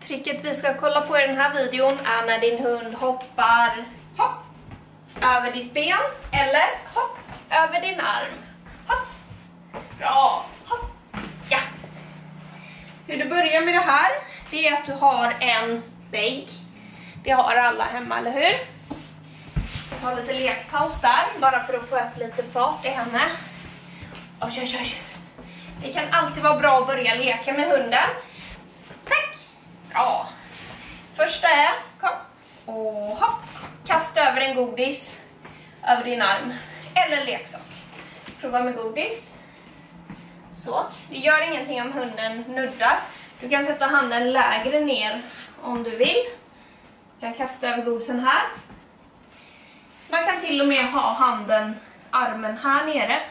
Tricket vi ska kolla på i den här videon är när din hund hoppar hopp över ditt ben eller hopp över din arm. Hopp. Bra. Hopp. Ja. Hur du börjar med det här, det är att du har en vägg. Det har alla hemma, eller hur? Jag tar lite lekpaus där, bara för att få upp lite fart i henne. Oj, oj, oj. Det kan alltid vara bra att börja leka med hunden. Tack! Bra. Första är, kom. Och hopp. Kasta över en godis över din arm. Eller leksak. Prova med godis. Så. Det gör ingenting om hunden nuddar. Du kan sätta handen lägre ner om du vill. Du kan kasta över godisen här. Man kan till och med ha armen här nere.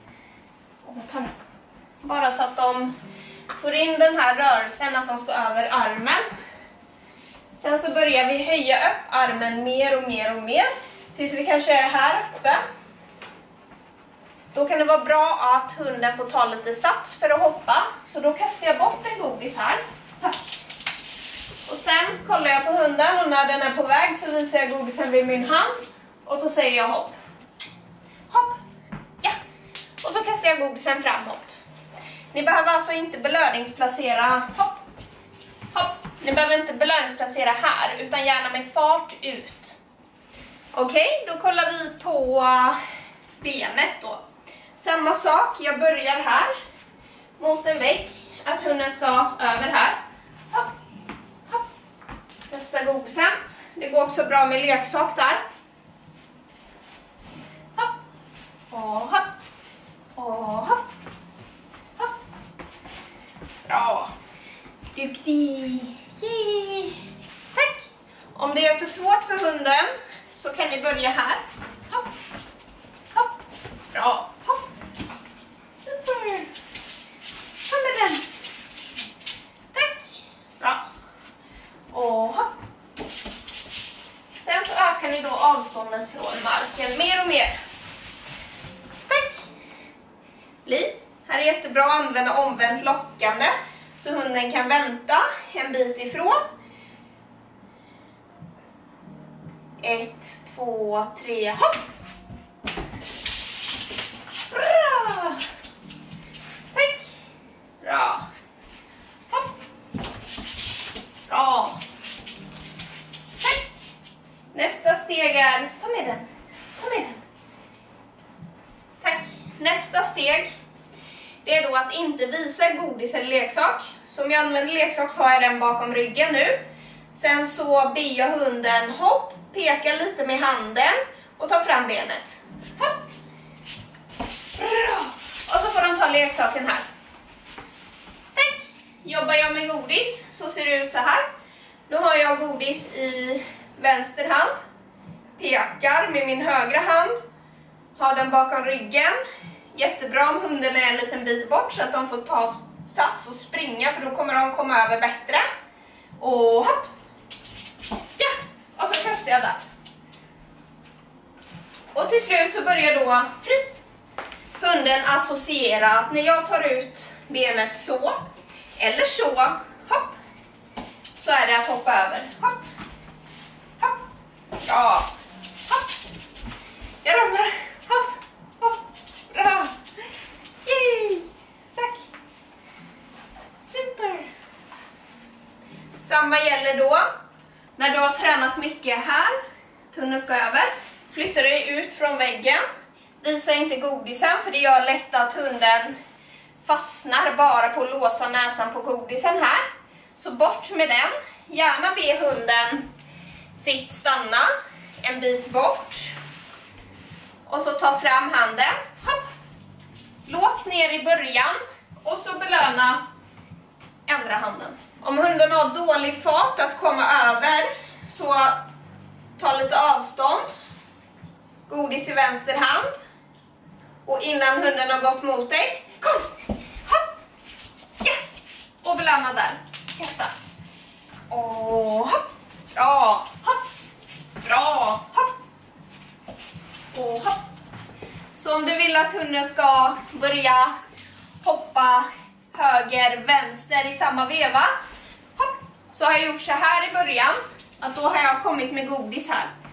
Bara så att de får in den här rörelsen att de ska över armen. Sen så börjar vi höja upp armen mer och mer och mer. Tills vi kanske är här uppe. Då kan det vara bra att hunden får ta lite sats för att hoppa. Så då kastar jag bort en godis här. Så. Och sen kollar jag på hunden och när den är på väg så visar jag godisen vid min hand. Och så säger jag hopp. Hopp. Ja. Och så kastar jag godisen framåt. Ni behöver alltså inte belöningsplacera hopp. Hopp. Ni behöver inte belöningsplacera här utan gärna med fart ut. Okej, då kollar vi på benet då. Samma sak, jag börjar här mot en vägg. Att hunden ska över här. Hopp. Hopp. Nästa godisen. Det går också bra med leksak där. Hopp. Och hopp. Och hopp. Hopp. Bra. Duktig. Yay. Tack. Om det är för svårt för hunden så kan ni börja här. Hopp. Hopp. Bra. Hopp. Super. Kom med den. Tack. Bra. Och hopp. Sen så ökar ni då avståndet från marken mer och mer. Tack. Här är jättebra att använda omvänt lockande. Så hunden kan vänta en bit ifrån. 1, 2, 3, hopp! Bra! Tack! Bra! Hopp! Bra! Tack! Nästa steg är, ta med den. Tack! Nästa steg, det är då att inte visa godis eller leksak. Så om jag använder leksak så har jag den bakom ryggen nu. Sen så ber jag hunden hopp, peka lite med handen och ta fram benet. Hopp. Bra. Och så får de ta leksaken här. Tack. Jobbar jag med godis så ser det ut så här. Då har jag godis i vänster hand. Pekar med min högra hand. Har den bakom ryggen. Jättebra om hunden är en liten bit bort så att de får ta sats och springa för då kommer de komma över bättre. Och hopp. Ja, och så kastar jag där. Och till slut så börjar då hunden associera att när jag tar ut benet så eller så, hopp, så är det att hoppa över. Hopp. Hopp. Bra. Hopp. Jag ramlar. Hopp. Hopp. Bra. Yay. Tack. Super. Samma gäller då när du har tränat mycket här. Tunneln ska över. Flyttar dig ut från väggen. Visa inte godisen för det gör lätt att hunden fastnar bara på att låsa näsan på godisen här. Så bort med den. Gärna be hunden stanna en bit bort. Och så ta fram handen. Hopp. Lågt ner i början. Och så belöna andra handen. Om hunden har dålig fart att komma över så ta lite avstånd. Godis i vänster hand. Och innan hunden har gått mot dig, kom! Hopp! Ja! Och belöna där. Kasta. Och hopp! Bra! Hopp! Bra! Hopp! Och hopp! Så om du vill att hunden ska börja hoppa höger, vänster i samma veva, hopp, så har jag gjort så här i början. Att då har jag kommit med godis här.